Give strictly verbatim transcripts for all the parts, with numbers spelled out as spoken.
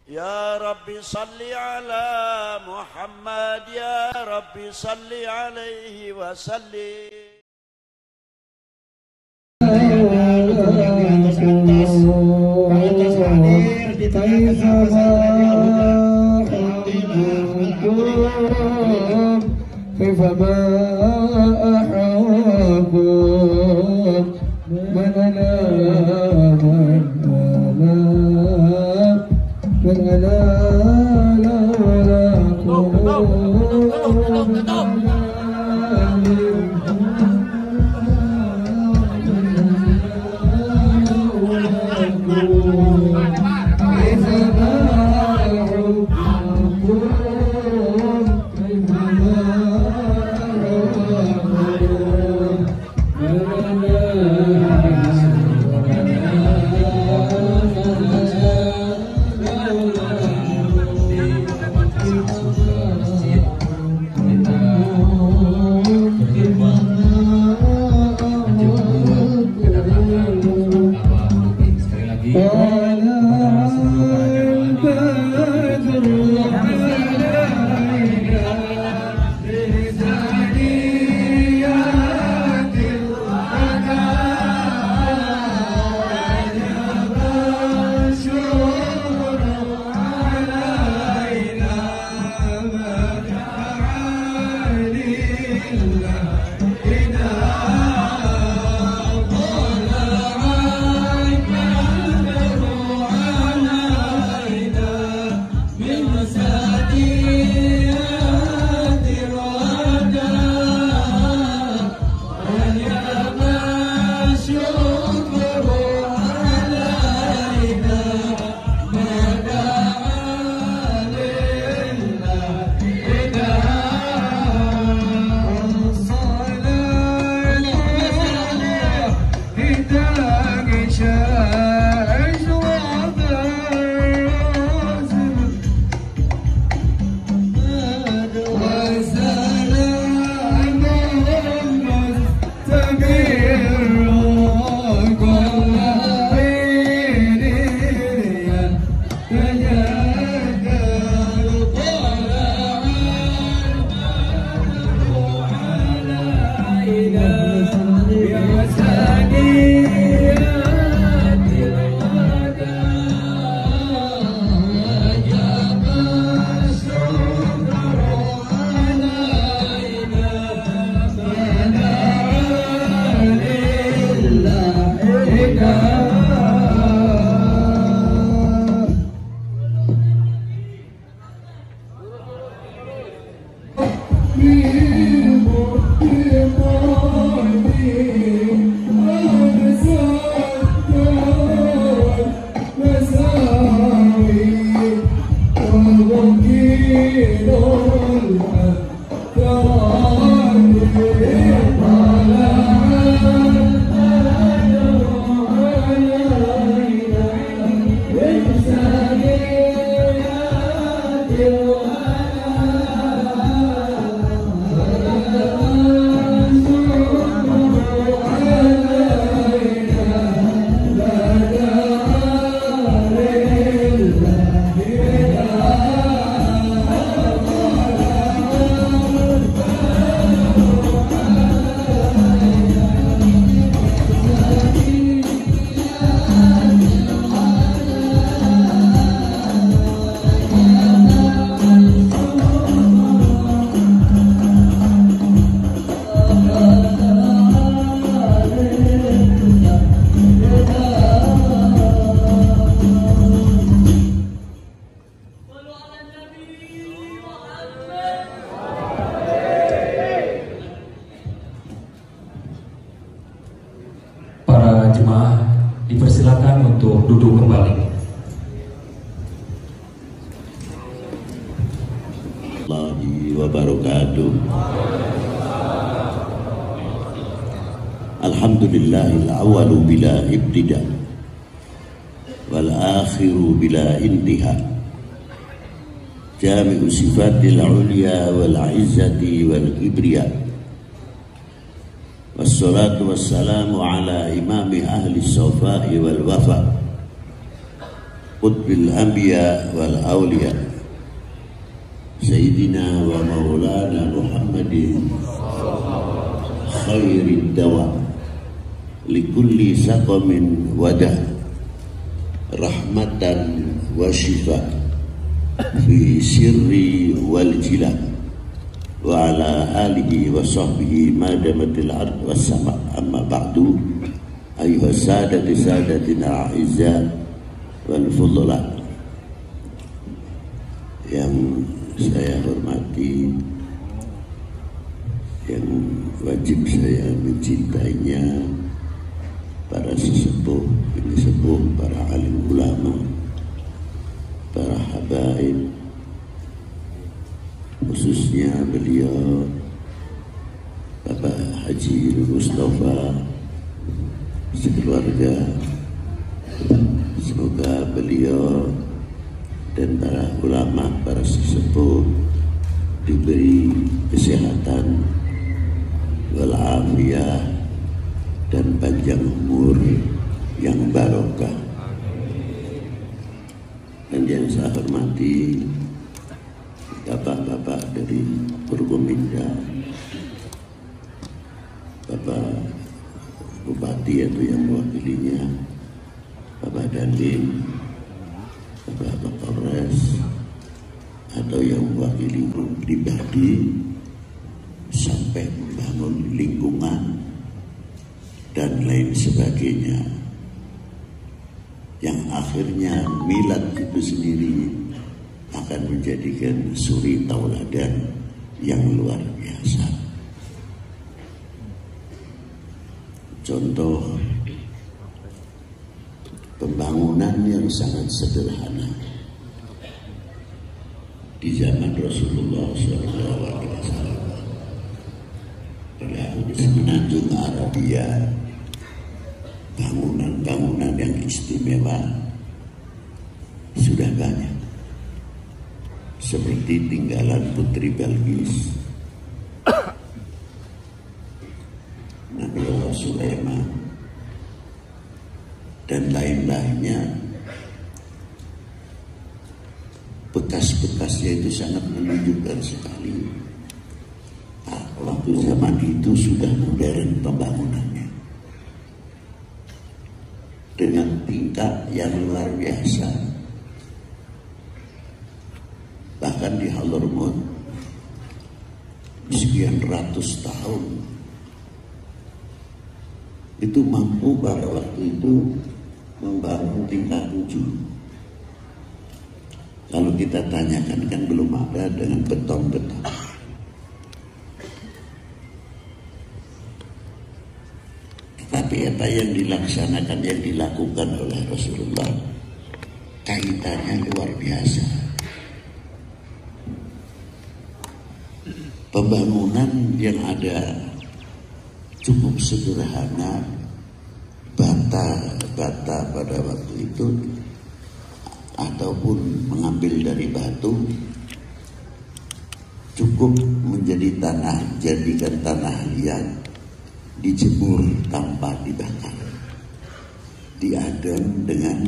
يا ربي صل على محمد يا ربي صل عليه وسلم. كيفما أحب من أنا من أنا لا ولا Dipersilakan untuk duduk kembali. Warahmatullahi wabarakatuh. Alhamdulillahil awalu bila ibtida wal akhiru bila intiha. Jami'u sifatil ulya wal izzati wal kibriya. Wassalatu wassalamu ala imami ahli sawfa'i wal wafa qutbil anbiya wal awliya Sayyidina wa maulana Muhammadin khairid dawa likulli saqamin wada rahmatan wa shifa fi sirri wal jila wa ala alihi wa sahbihi madamatil ard was sama. Amma ba'du, ayuha sadati sadatina a'izza wal fudula, yang saya hormati, yang wajib saya mencintainya, para sesepuh, ini sepuh, para alim ulama, para habaib, khususnya beliau Bapak Haji Mustafa sekeluarga. Semoga beliau dan para ulama, para sesepuh diberi kesehatan, walafiat, dan panjang umur yang barokah. Dan yang saya hormati bapak-bapak dari Purwominda, Bapak Bupati atau yang mewakilinya, Bapak Dandim, Bapak Kapolres, atau yang mewakili pribadi, sampai membangun lingkungan dan lain sebagainya, yang akhirnya milad itu sendiri akan menjadikan suri tauladan yang luar biasa. Contoh pembangunan yang sangat sederhana di zaman Rasulullah shallallahu alaihi wasallam pada Semenanjung Arabia, bangunan-bangunan yang istimewa sudah banyak, seperti tinggalan Putri Balqis, Nabi Allah Sulaiman, dan lain-lainnya. Bekas-bekasnya itu sangat menunjukkan sekali ah, waktu zaman itu sudah modern pembangunannya dengan tingkat yang luar biasa. Bahkan di Hadramaut sekian ratus tahun itu mampu pada waktu itu membangun tingkat tujuh. Kalau kita tanyakan kan belum ada dengan beton-beton. Tetapi apa yang dilaksanakan, yang dilakukan oleh Rasulullah, kaitannya luar biasa. Pembangunan yang ada cukup sederhana, bata-bata pada waktu itu, ataupun mengambil dari batu, cukup menjadi tanah, jadikan tanah liat, dijemur tanpa dibakar, diadem dengan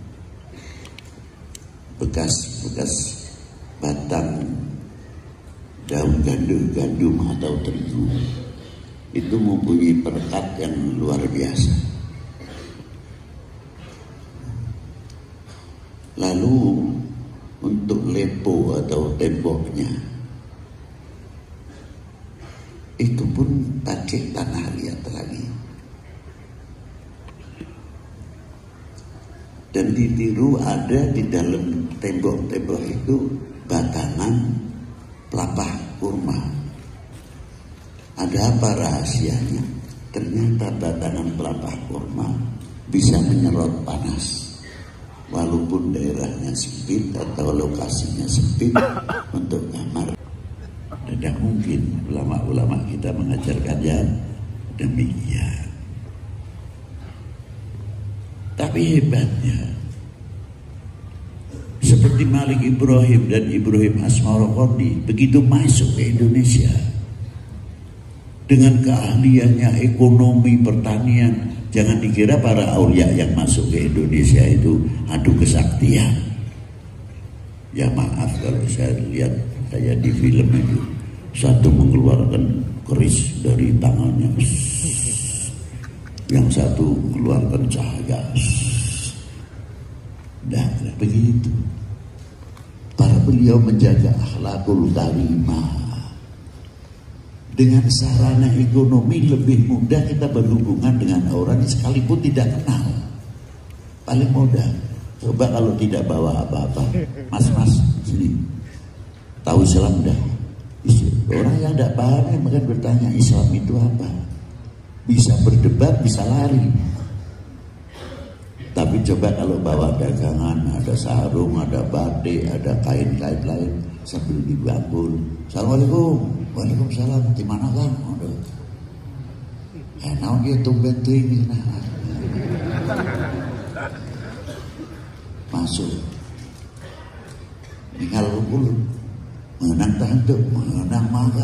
bekas-bekas batang daun gandum-gandum atau terigu. Itu mempunyai perekat yang luar biasa. Lalu untuk lepo atau temboknya itu pun pakai tanah liat lagi, dan ditiru ada di dalam tembok-tembok itu batangan pelepah kurma. Ada apa rahasianya? Ternyata batangan pelepah kurma bisa menyerot panas. Walaupun daerahnya sempit atau lokasinya sempit untuk kamar. Tidak mungkin ulama-ulama kita mengajarkannya demikian. Tapi hebatnya, seperti Malik Ibrahim dan Ibrahim Asmaul Qarni, begitu masuk ke Indonesia, dengan keahliannya ekonomi, pertanian. Jangan dikira para aulia yang masuk ke Indonesia itu adu kesaktian. Ya maaf kalau saya lihat kayak di film itu, satu mengeluarkan keris dari tangannya, yang satu mengeluarkan cahaya. Nah, begitu. Para beliau menjaga akhlakul karimah. Dengan sarana ekonomi lebih mudah kita berhubungan dengan orang sekalipun tidak kenal. Paling mudah. Coba kalau tidak bawa apa-apa, mas-mas sini, tahu Islam dah. Orang yang tidak paham yang mungkin bertanya Islam itu apa. Bisa berdebat, bisa lari. Tapi coba kalau bawa dagangan, ada sarung, ada batik, ada kain-kain lain, sambil dibangun. Assalamualaikum. Waalaikumsalam. Di mana kan? Aduh. Eh, naon dia tumben ini nah. Masuk. Tinggal rukul. Menang tahan tuh, menang mangga.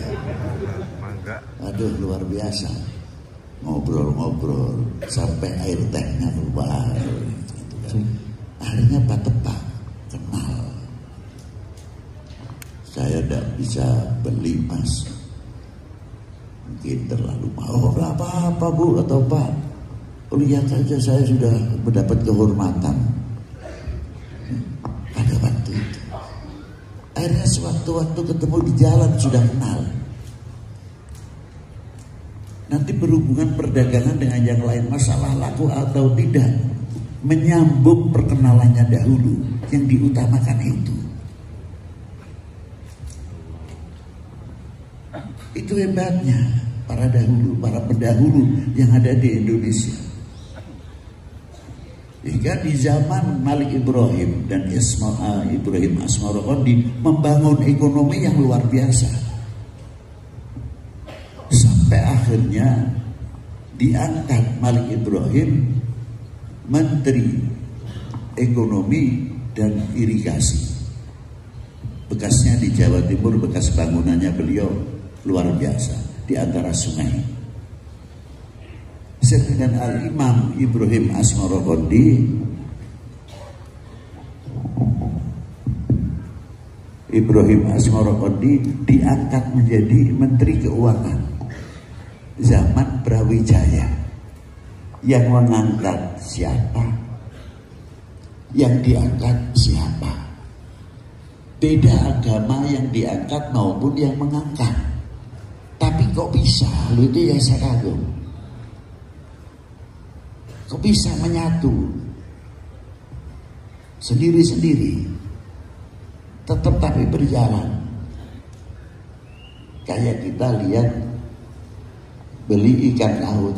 Aduh, luar biasa. Ngobrol-ngobrol sampai air tehnya keluar. Akhirnya Pak Tepak kenal. Saya tidak bisa beli mas, mungkin terlalu mahal. Oh, apa-apa bu atau pak, lihat saja saya sudah mendapat kehormatan pada waktu itu. Akhirnya sewaktu-waktu ketemu di jalan sudah kenal. Nanti berhubungan perdagangan dengan yang lain, masalah laku atau tidak, menyambung perkenalannya dahulu, yang diutamakan itu. Itu hebatnya para dahulu, para pendahulu yang ada di Indonesia. Hingga di zaman Malik Ibrahim dan Isma, Ibrahim Asmarokondi membangun ekonomi yang luar biasa. Sampai akhirnya diangkat Malik Ibrahim Menteri Ekonomi dan Irigasi. Bekasnya di Jawa Timur, bekas bangunannya beliau luar biasa di antara sungai. Sedangkan Al-Imam Ibrahim Asmarokondi Ibrahim Asmarokondi diangkat menjadi Menteri Keuangan zaman Brawijaya. Yang mengangkat siapa? Yang diangkat siapa? Beda agama yang diangkat maupun yang mengangkat. Tapi kok bisa? Lu itu yang saya kagum. Kok bisa menyatu sendiri-sendiri, tetap tapi berjalan. Kayak kita lihat beli ikan laut,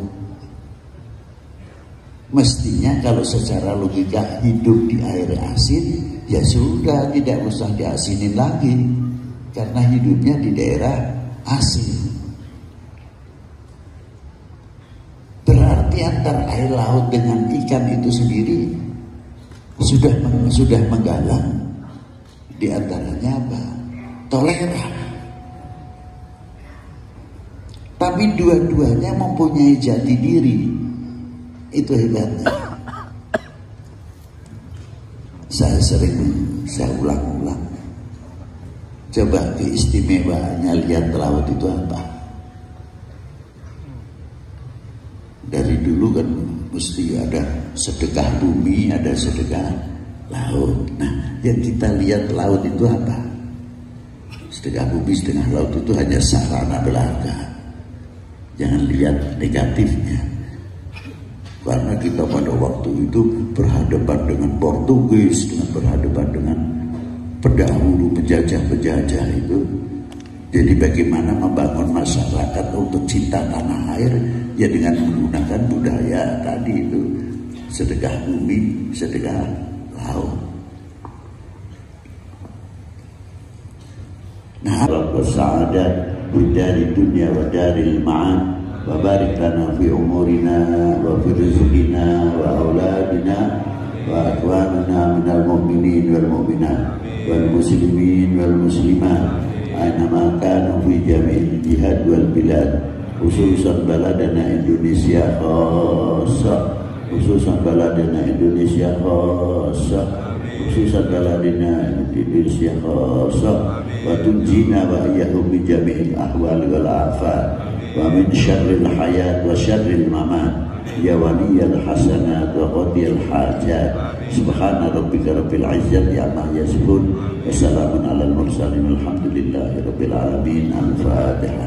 mestinya kalau secara logika hidup di air asin, ya sudah tidak usah diasinin lagi, karena hidupnya di daerah asin. Berarti antara air laut dengan ikan itu sendiri sudah sudah menggalang di antaranya apa? Toleran. Tapi dua-duanya mempunyai jati diri. Itu hebatnya. Saya sering saya ulang-ulang. Coba keistimewaannya lihat laut itu apa? Dari dulu kan mesti ada sedekah bumi, ada sedekah laut. Nah, yang kita lihat laut itu apa? Sedekah bumi, sedekah laut itu hanya sarana belaka. Jangan lihat negatifnya. Karena kita pada waktu itu berhadapan dengan Portugis, dengan berhadapan dengan pendahulu penjajah-penjajah itu. Jadi bagaimana membangun masyarakat untuk cinta tanah air, ya dengan menggunakan budaya tadi itu, sedekah bumi, sedekah laut. Nah, Rabbus sa'adat bidari dunia wa daril ma'ad wa barik lana fi umurina wa fi rizqina wa auladina wa akwanana minal mu'minin wal mu'minat wal muslimin wal muslimat أينما كانوا في جميع الجهات والبلاد خصوصا بلدنا إندونيسيا خاصة خصوصا بلدنا إندونيسيا خاصة خصوصا بلدنا إندونيسيا خاصة وتنجينا وإياهم من جميع الأحوال والآفات ومن شر الحياة وشر الممات يا ولي الحسنات وقضي الحاجات سبحان ربك رب العزة عما يصفون وسلام على المرسلين الحمد لله رب العالمين. الفاتحة.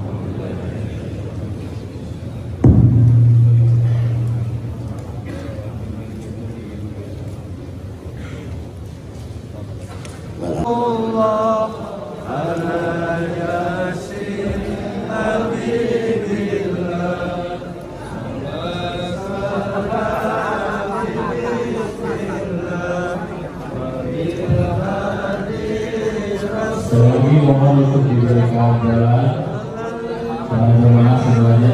Allah ala yasin habibillah Selagi mohon untuk diberikan jalan bagaimana semuanya.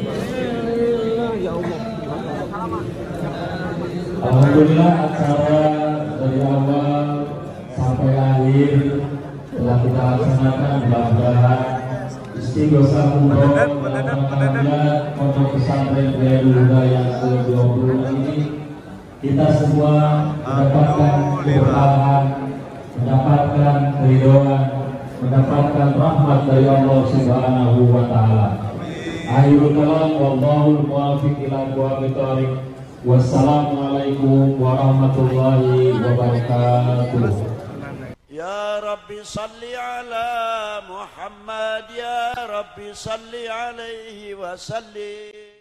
Alhamdulillah acara dari awal sampai akhir telah kita laksanakan mudah-mudahan istighosah umroh dan pondok pesantren Riyadul Huda yang ke dua puluh ini kita semua mendapatkan keberkahan, mendapatkan keridhaan, mendapatkan rahmat dari Allah Subhanahu wa taala. Akhirul kalam wallahul muwaffiq ila aqwamit thoriq. Wassalamualaikum warahmatullahi wabarakatuh. Ya Rabbi salli ala Muhammad, ya Rabbi salli alaihi wa sallim.